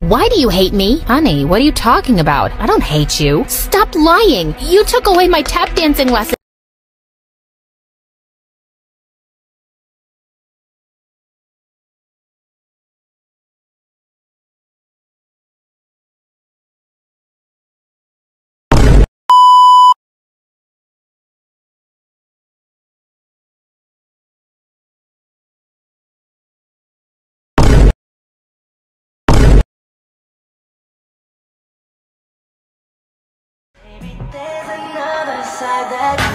Why do you hate me? Honey, what are you talking about? I don't hate you. Stop lying. You took away my tap dancing lesson. There's another side that